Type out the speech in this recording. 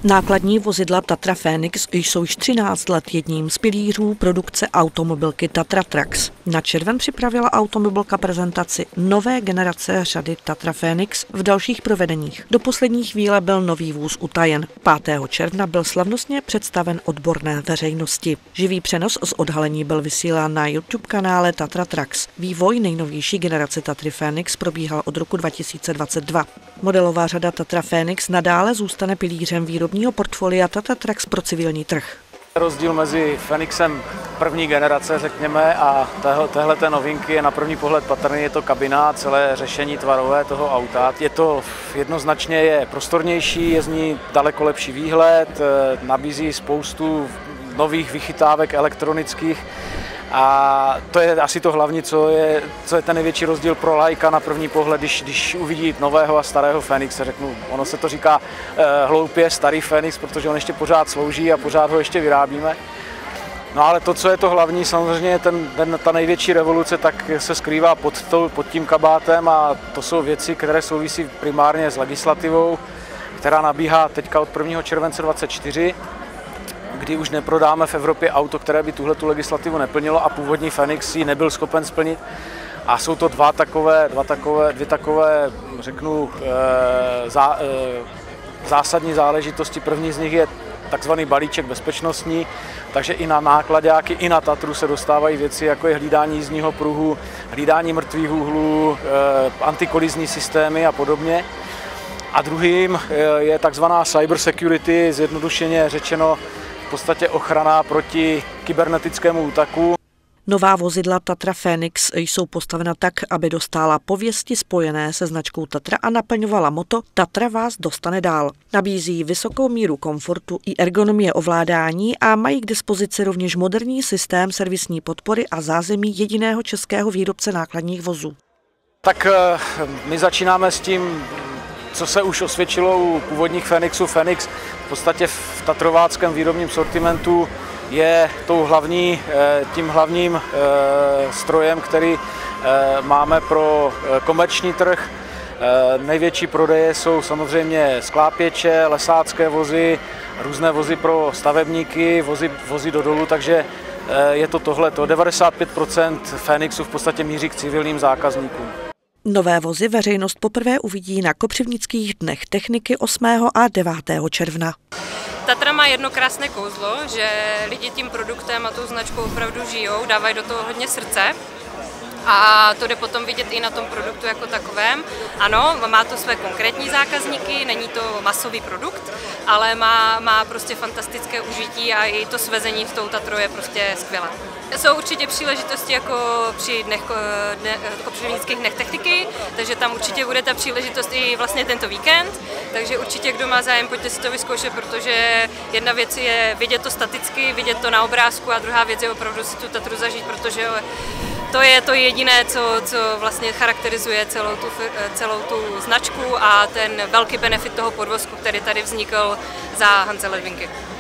Nákladní vozidla Tatra Fénix jsou již 13 let jedním z pilířů produkce automobilky Tatra Trax. Na červen připravila automobilka prezentaci nové generace řady Tatra Fénix v dalších provedeních. Do poslední chvíle byl nový vůz utajen. 5. června byl slavnostně představen odborné veřejnosti. Živý přenos z odhalení byl vysílán na YouTube kanále Tatra Trax. Vývoj nejnovější generace Tatry Fénix probíhal od roku 2022. Modelová řada Tatra Fénix nadále zůstane pilířem výrobního portfolia Tatra Trax pro civilní trh. Rozdíl mezi Fénixem první generace, řekněme, a téhleté novinky je na první pohled patrný, je to kabina, celé řešení tvarové toho auta. Je to jednoznačně prostornější, je z ní daleko lepší výhled, nabízí spoustu nových vychytávek elektronických. A to je asi to hlavní, co je ten největší rozdíl pro laika na první pohled, když uvidí nového a starého Fénixe. Řeknu, ono se to říká hloupě starý Fénix, protože on ještě pořád slouží a pořád ho ještě vyrábíme. No ale to, co je to hlavní, samozřejmě ta největší revoluce, tak se skrývá pod tím kabátem a to jsou věci, které souvisí primárně s legislativou, která nabíhá teďka od 1. července 2024. Kdy už neprodáme v Evropě auto, které by tuhletu legislativu neplnilo a původní Fénix ji nebyl schopen splnit. A jsou to dvě takové, řeknu, zásadní záležitosti. První z nich je takzvaný balíček bezpečnostní, takže i na nákladáky, i na Tatru se dostávají věci, jako je hlídání jízdního pruhu, hlídání mrtvých úhlů, antikolizní systémy a podobně. A druhým je takzvaná cyber security, zjednodušeně řečeno, v podstatě ochrana proti kybernetickému útoku. Nová vozidla Tatra Fénix jsou postavena tak, aby dostála pověsti spojené se značkou Tatra a naplňovala motto Tatra vás dostane dál. Nabízí vysokou míru komfortu i ergonomie ovládání a mají k dispozici rovněž moderní systém servisní podpory a zázemí jediného českého výrobce nákladních vozů. Tak my začínáme s tím, co se už osvědčilo u původních Fénixů. Fénix v podstatě v tatrováckém výrobním sortimentu je tím hlavním strojem, který máme pro komerční trh. Největší prodeje jsou samozřejmě sklápěče, lesácké vozy, různé vozy pro stavebníky, vozy do dolu, takže je to tohleto. 95% Fénixů v podstatě míří k civilním zákazníkům. Nové vozy veřejnost poprvé uvidí na Kopřivnických dnech techniky 8. a 9. června. Tatra má jedno krásné kouzlo, že lidi tím produktem a tou značkou opravdu žijou, dávají do toho hodně srdce. A to jde potom vidět i na tom produktu jako takovém. Ano, má to své konkrétní zákazníky, není to masový produkt, ale má prostě fantastické užití a i to svezení s tou Tatrou je prostě skvělé. Jsou určitě příležitosti jako při Kopřivnických dnech techniky, takže tam určitě bude ta příležitost i vlastně tento víkend, takže určitě kdo má zájem, pojďte si to vyzkoušet, protože jedna věc je vidět to staticky, vidět to na obrázku a druhá věc je opravdu si tu Tatru zažít, protože to je to jediné, co vlastně charakterizuje celou tu značku a ten velký benefit toho podvozku, který tady vznikl za Hanse Ledvinky.